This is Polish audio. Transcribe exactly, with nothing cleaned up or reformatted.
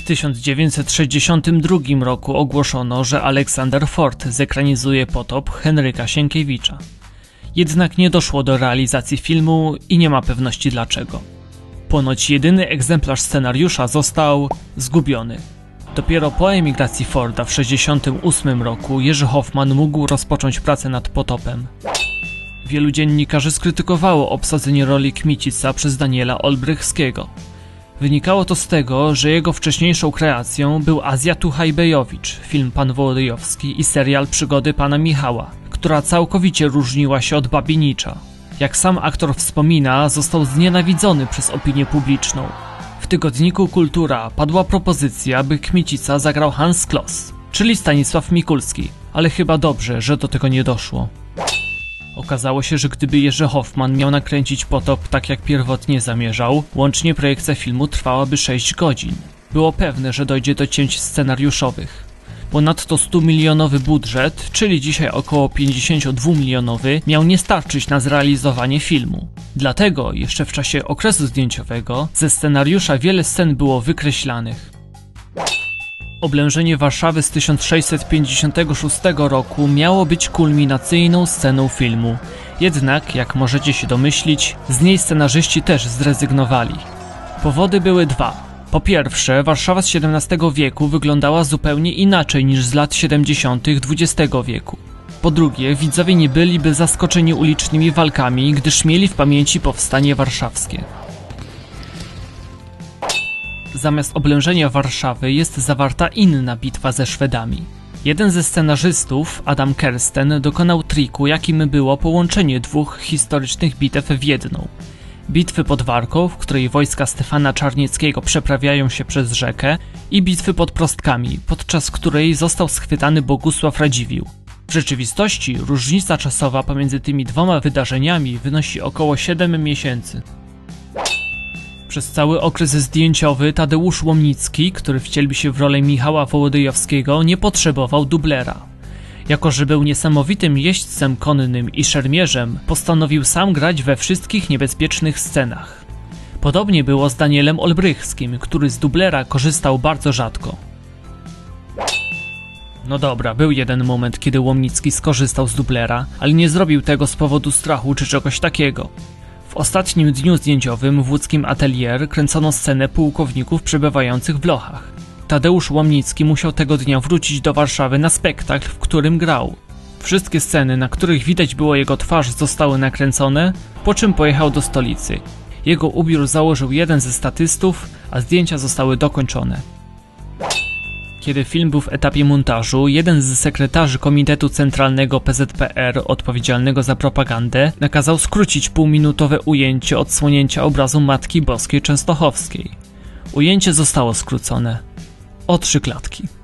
W tysiąc dziewięćset sześćdziesiątym drugim roku ogłoszono, że Aleksander Ford zekranizuje Potop Henryka Sienkiewicza. Jednak nie doszło do realizacji filmu i nie ma pewności dlaczego. Ponoć jedyny egzemplarz scenariusza został zgubiony. Dopiero po emigracji Forda w sześćdziesiątym ósmym roku Jerzy Hoffman mógł rozpocząć pracę nad Potopem. Wielu dziennikarzy skrytykowało obsadzenie roli Kmicica przez Daniela Olbrychskiego. Wynikało to z tego, że jego wcześniejszą kreacją był Azja Tuchajbejowicz, film Pan Wołodyjowski i serial Przygody Pana Michała, która całkowicie różniła się od Babienicza. Jak sam aktor wspomina, został znienawidzony przez opinię publiczną. W tygodniku Kultura padła propozycja, by Kmicica zagrał Hans Kloss, czyli Stanisław Mikulski, ale chyba dobrze, że do tego nie doszło. Okazało się, że gdyby Jerzy Hoffman miał nakręcić Potop tak jak pierwotnie zamierzał, łącznie projekcja filmu trwałaby sześć godzin. Było pewne, że dojdzie do cięć scenariuszowych. Ponadto stumilionowy budżet, czyli dzisiaj około pięćdziesięciodwumilionowy, miał nie starczyć na zrealizowanie filmu. Dlatego jeszcze w czasie okresu zdjęciowego ze scenariusza wiele scen było wykreślanych. Oblężenie Warszawy z tysiąc sześćset pięćdziesiątego szóstego roku miało być kulminacyjną sceną filmu. Jednak, jak możecie się domyślić, z niej scenarzyści też zrezygnowali. Powody były dwa. Po pierwsze, Warszawa z siedemnastego wieku wyglądała zupełnie inaczej niż z lat siedemdziesiątych dwudziestego wieku. Po drugie, widzowie nie byliby zaskoczeni ulicznymi walkami, gdyż mieli w pamięci powstanie warszawskie. Zamiast oblężenia Warszawy jest zawarta inna bitwa ze Szwedami. Jeden ze scenarzystów, Adam Kersten, dokonał triku, jakim było połączenie dwóch historycznych bitew w jedną. Bitwy pod Warką, w której wojska Stefana Czarnieckiego przeprawiają się przez rzekę, i bitwy pod Prostkami, podczas której został schwytany Bogusław Radziwiłł. W rzeczywistości różnica czasowa pomiędzy tymi dwoma wydarzeniami wynosi około siedem miesięcy. Przez cały okres zdjęciowy Tadeusz Łomnicki, który wcielił się w rolę Michała Wołodyjowskiego, nie potrzebował dublera. Jako że był niesamowitym jeźdźcem konnym i szermierzem, postanowił sam grać we wszystkich niebezpiecznych scenach. Podobnie było z Danielem Olbrychskim, który z dublera korzystał bardzo rzadko. No dobra, był jeden moment, kiedy Łomnicki skorzystał z dublera, ale nie zrobił tego z powodu strachu czy czegoś takiego. W ostatnim dniu zdjęciowym w łódzkim Atelier kręcono scenę pułkowników przebywających w lochach. Tadeusz Łomnicki musiał tego dnia wrócić do Warszawy na spektakl, w którym grał. Wszystkie sceny, na których widać było jego twarz, zostały nakręcone, po czym pojechał do stolicy. Jego ubiór założył jeden ze statystów, a zdjęcia zostały dokończone. Kiedy film był w etapie montażu, jeden z sekretarzy Komitetu Centralnego P Z P R odpowiedzialnego za propagandę nakazał skrócić półminutowe ujęcie odsłonięcia obrazu Matki Boskiej Częstochowskiej. Ujęcie zostało skrócone o trzy klatki.